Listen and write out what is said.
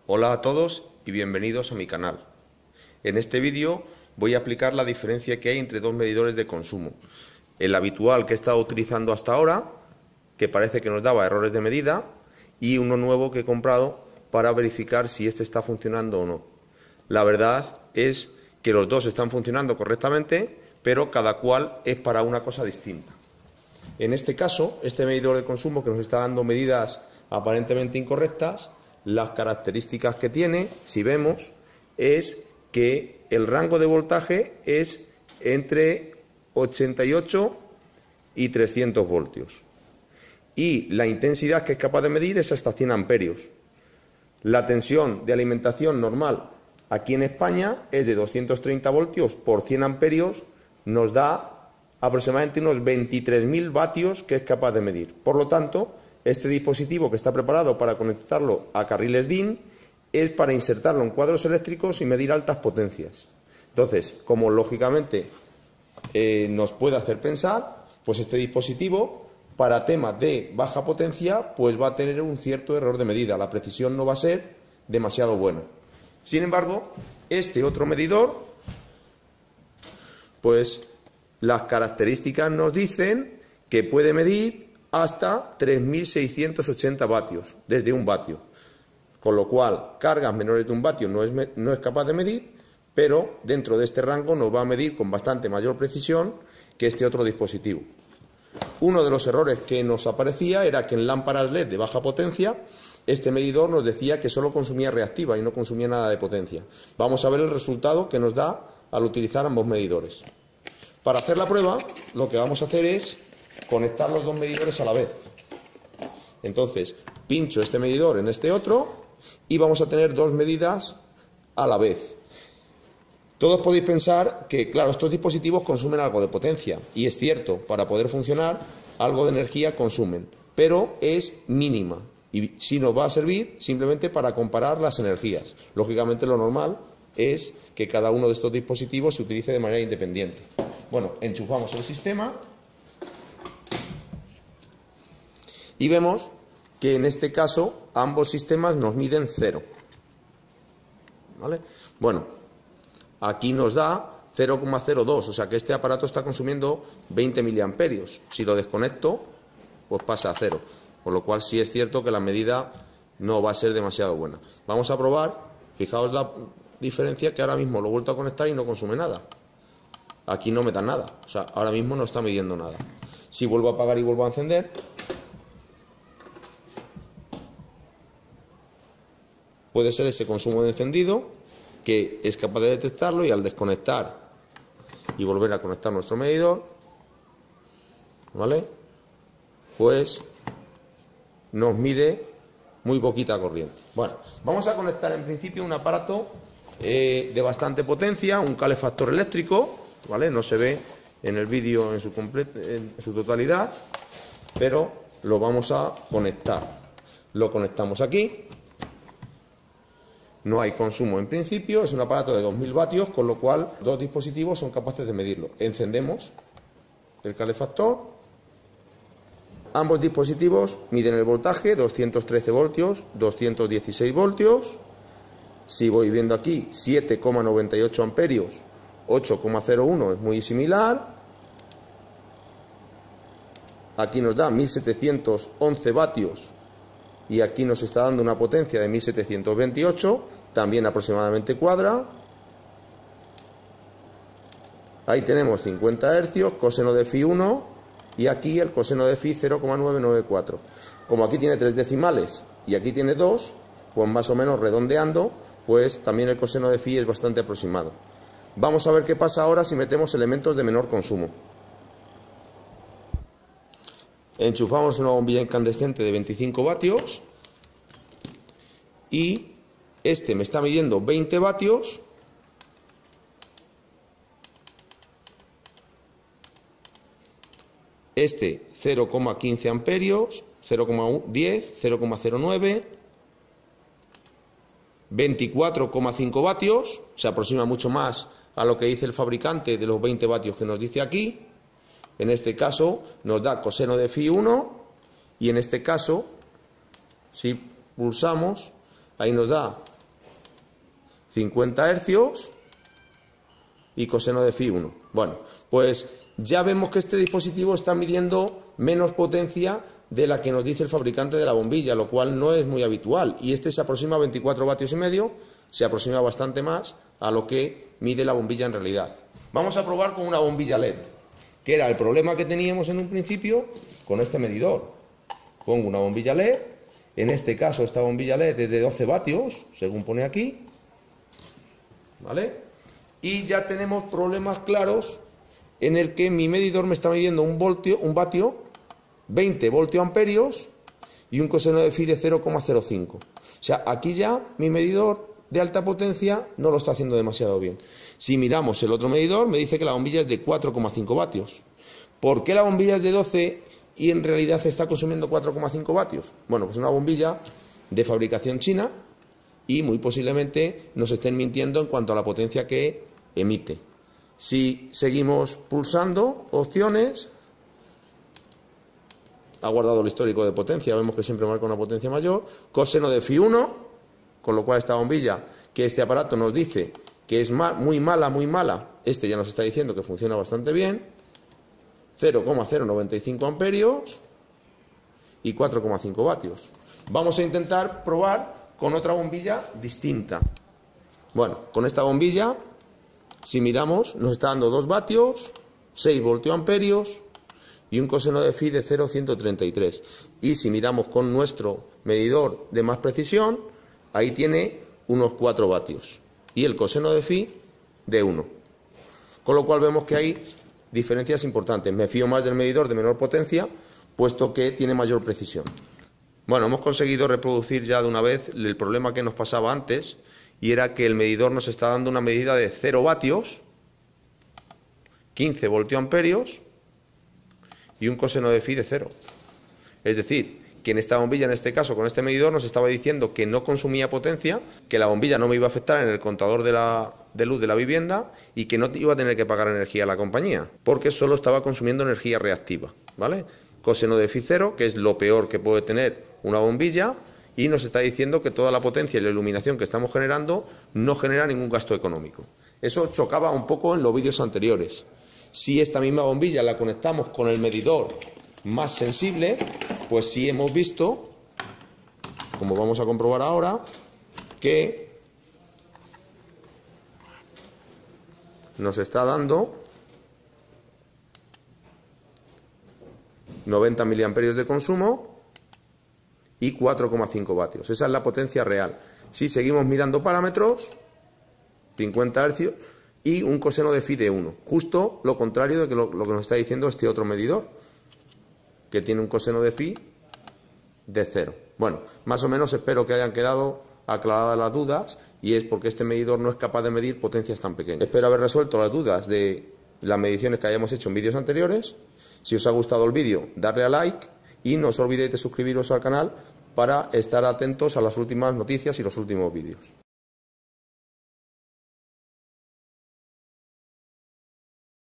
Hola a todos y bienvenidos a mi canal. En este vídeo voy a explicar la diferencia que hay entre dos medidores de consumo. El habitual que he estado utilizando hasta ahora, que parece que nos daba errores de medida, y uno nuevo que he comprado para verificar si este está funcionando o no. La verdad es que los dos están funcionando correctamente, pero cada cual es para una cosa distinta. En este caso, este medidor de consumo que nos está dando medidas aparentemente incorrectas, las características que tiene, si vemos, es que el rango de voltaje es entre 88 y 300 voltios. Y la intensidad que es capaz de medir es hasta 100 amperios. La tensión de alimentación normal aquí en España es de 230 voltios por 100 amperios, nos da aproximadamente unos 23.000 vatios que es capaz de medir. Por lo tanto, este dispositivo que está preparado para conectarlo a carriles DIN es para insertarlo en cuadros eléctricos y medir altas potencias. Entonces, como lógicamente nos puede hacer pensar, pues este dispositivo para temas de baja potencia pues va a tener un cierto error de medida, la precisión no va a ser demasiado buena. Sin embargo, este otro medidor, pues las características nos dicen que puede medir hasta 3.680 vatios, desde 1 vatio. Con lo cual, cargas menores de 1 vatio no es capaz de medir, pero dentro de este rango nos va a medir con bastante mayor precisión que este otro dispositivo. Uno de los errores que nos aparecía era que en lámparas LED de baja potencia, este medidor nos decía que solo consumía reactiva y no consumía nada de potencia. Vamos a ver el resultado que nos da al utilizar ambos medidores. Para hacer la prueba, lo que vamos a hacer es conectar los dos medidores a la vez. Entonces, pincho este medidor en este otro y vamos a tener dos medidas a la vez. Todos podéis pensar que, claro, estos dispositivos consumen algo de potencia, y es cierto, para poder funcionar, algo de energía consumen, pero es mínima, y si nos va a servir simplemente para comparar las energías. Lógicamente, lo normal es que cada uno de estos dispositivos se utilice de manera independiente. Bueno, enchufamos el sistema y vemos que en este caso ambos sistemas nos miden 0. ¿Vale? Bueno, aquí nos da 0,02, o sea que este aparato está consumiendo 20 miliamperios. Si lo desconecto, pues pasa a 0. Con lo cual sí es cierto que la medida no va a ser demasiado buena. Vamos a probar, fijaos la diferencia que ahora mismo lo he vuelto a conectar y no consume nada. Aquí no me da nada, o sea, ahora mismo no está midiendo nada. Si vuelvo a apagar y vuelvo a encender, puede ser ese consumo de encendido que es capaz de detectarlo, y al desconectar y volver a conectar nuestro medidor, ¿vale?, pues nos mide muy poquita corriente. Bueno, vamos a conectar en principio un aparato de bastante potencia, un calefactor eléctrico, ¿vale? No se ve en el vídeo en su totalidad, pero lo vamos a conectar. Lo conectamos aquí. No hay consumo en principio, es un aparato de 2000 vatios, con lo cual dos dispositivos son capaces de medirlo. Encendemos el calefactor. Ambos dispositivos miden el voltaje, 213 voltios, 216 voltios. Si voy viendo aquí, 7,98 amperios, 8,01 es muy similar. Aquí nos da 1711 vatios y aquí nos está dando una potencia de 1728, también aproximadamente cuadra. Ahí tenemos 50 hercios, coseno de phi 1 y aquí el coseno de phi 0,994. Como aquí tiene 3 decimales y aquí tiene 2, pues más o menos redondeando, pues también el coseno de phi es bastante aproximado. Vamos a ver qué pasa ahora si metemos elementos de menor consumo. Enchufamos una bombilla incandescente de 25 vatios y este me está midiendo 20 vatios. Este 0,15 amperios, 0,10, 0,09, 24,5 vatios, se aproxima mucho más a lo que dice el fabricante de los 20 vatios que nos dice aquí. En este caso nos da coseno de phi 1 y en este caso, si pulsamos, ahí nos da 50 hercios y coseno de phi 1. Bueno, pues ya vemos que este dispositivo está midiendo menos potencia de la que nos dice el fabricante de la bombilla, lo cual no es muy habitual. Y este se aproxima a 24 vatios y medio, se aproxima bastante más a lo que mide la bombilla en realidad. Vamos a probar con una bombilla LED, que era el problema que teníamos en un principio con este medidor. Pongo una bombilla LED, en este caso esta bombilla LED es de 12 vatios, según pone aquí, ¿vale? Y ya tenemos problemas claros en el que mi medidor me está midiendo un vatio, 20 voltioamperios y un coseno de phi de 0,05. O sea, aquí ya mi medidor de alta potencia no lo está haciendo demasiado bien. Si miramos el otro medidor, me dice que la bombilla es de 4,5 vatios. ¿Por qué la bombilla es de 12 y en realidad está consumiendo 4,5 vatios? Bueno, pues una bombilla de fabricación china y muy posiblemente nos estén mintiendo en cuanto a la potencia que emite. Si seguimos pulsando opciones, ha guardado el histórico de potencia, vemos que siempre marca una potencia mayor, coseno de phi 1, con lo cual esta bombilla, que este aparato nos dice que es muy mala, este ya nos está diciendo que funciona bastante bien, 0,095 amperios y 4,5 vatios. Vamos a intentar probar con otra bombilla distinta. Bueno, con esta bombilla, si miramos, nos está dando 2 vatios, 6 voltioamperios y un coseno de phi de 0,133. Y si miramos con nuestro medidor de más precisión, ahí tiene unos 4 vatios y el coseno de phi de 1. Con lo cual vemos que hay diferencias importantes. Me fío más del medidor de menor potencia, puesto que tiene mayor precisión. Bueno, hemos conseguido reproducir ya de una vez el problema que nos pasaba antes, y era que el medidor nos está dando una medida de 0 vatios, 15 voltioamperios y un coseno de phi de 0. Es decir, que en esta bombilla, en este caso, con este medidor, nos estaba diciendo que no consumía potencia, que la bombilla no me iba a afectar en el contador de luz de la vivienda y que no iba a tener que pagar energía a la compañía, porque solo estaba consumiendo energía reactiva, ¿vale? Coseno de phi 0, que es lo peor que puede tener una bombilla, y nos está diciendo que toda la potencia y la iluminación que estamos generando no genera ningún gasto económico. Eso chocaba un poco en los vídeos anteriores. Si esta misma bombilla la conectamos con el medidor más sensible, pues sí hemos visto, como vamos a comprobar ahora, que nos está dando 90 miliamperios de consumo y 4,5 vatios. Esa es la potencia real. Si seguimos mirando parámetros, 50 hercios y un coseno de phi de 1. Justo lo contrario de lo que nos está diciendo este otro medidor, que tiene un coseno de phi de 0. Bueno, más o menos espero que hayan quedado aclaradas las dudas, y es porque este medidor no es capaz de medir potencias tan pequeñas. Espero haber resuelto las dudas de las mediciones que hayamos hecho en vídeos anteriores. Si os ha gustado el vídeo, darle a like y no os olvidéis de suscribiros al canal para estar atentos a las últimas noticias y los últimos vídeos.